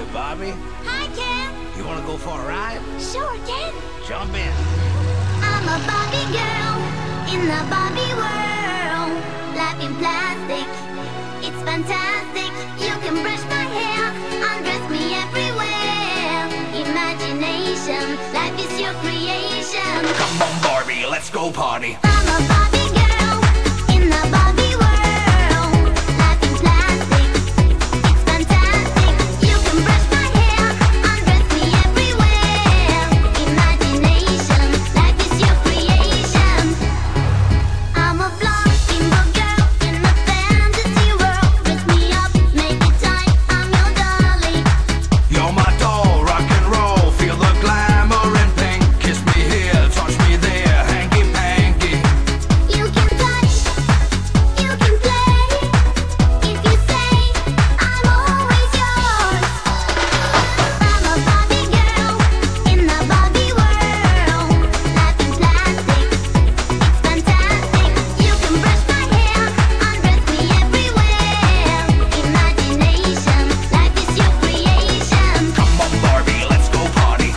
Bobby. Hi, Ken. You want to go for a ride? Sure, Ken. Jump in. I'm a Barbie girl in the Barbie world. Life in plastic, it's fantastic. You can brush my hair, undress me everywhere. Imagination, life is your creation. Come on, Barbie, let's go party. I'm a Barbie girl in the Barbie world. Life in plastic, it's fantastic. You can brush my hair, undress me everywhere. Imagination, life is your creation. I'm a blonde bimbo girl in a fantasy world. Dress me up, make it tight, I'm your dolly. You're my doll, rock and roll. Feel the glamour and pink. Kiss me here, touch me there, hanky panky. You can touch, you can play. If you say, I'm always yours. I'm a Barbie girl in the Barbie world. Life in plastic, it's fantastic. You can brush my hair, undress me everywhere. Imagination, life is your creation. Come on, Barbie, let's go party.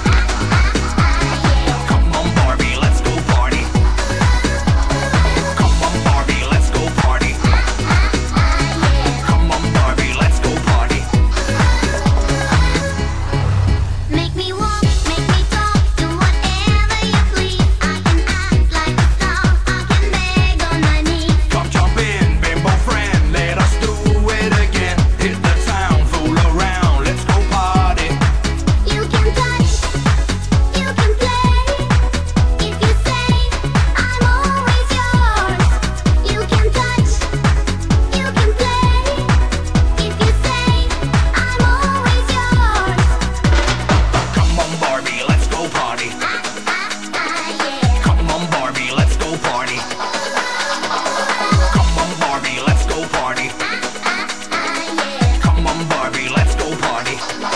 Come on, Barbie, let's go party. Come on, Barbie, let's go party. Come on, Barbie, let's go party. Make me walk, make me talk, do whatever you please. I can act like a star, I can beg on my knees. Come jump in, bimbo friend, let us do it again. Hit the town, fool around, let's go party. You can touch, you can play. If you say, I'm always yours. You can touch, you can play. If you say, I'm always yours. Come on, Barbie, let's go party. Yeah. Come on, Barbie, let's go party. Come on, Barbie, let's go party. Come on, Barbie, let's go party.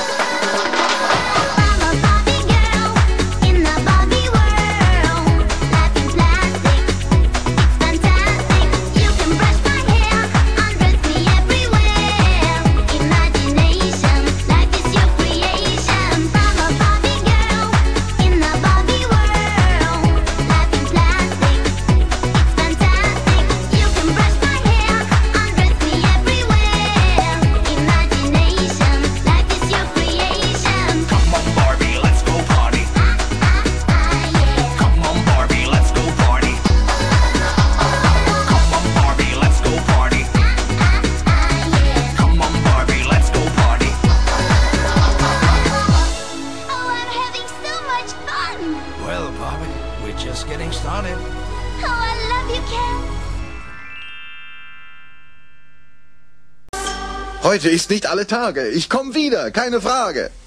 I'm a Barbie girl in the Barbie world. Life in plastic, it's fantastic. You can brush my hair, undress me everywhere. Imagination, life is your creation. I'm a Barbie girl in the Barbie world. Life in plastic, it's fantastic. You can brush my hair, undress me everywhere. Imagination, life is your creation. Come on, Barbie, let's go party. Come on, Barbie, let's go party. Come on, Barbie, let's go party. Come on, Barbie, let's go party. Oh, I'm having so much fun! Well, Barbie, we're just getting started. Oh, I love you, Ken! Heute ist nicht alle Tage. Ich komme wieder, keine Frage.